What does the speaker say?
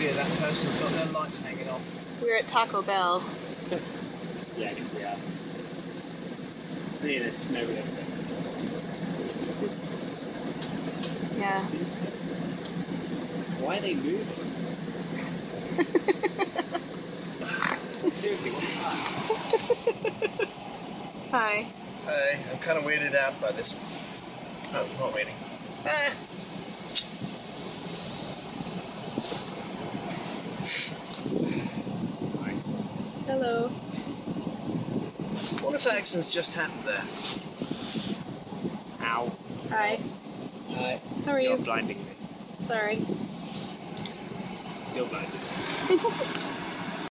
you that person's got their lights hanging off. We're at Taco Bell. Yeah, I guess we are. I think there's snow with everything. This is... yeah. Why are they moving? Seriously, what the fuck? Hi. Hey, I'm kind of weirded out by this. Oh, not really. Ah. Hello. What if accidents just happened there? Ow. Hi. Hi. How are You're you? blinding me. Sorry. Still blinding me.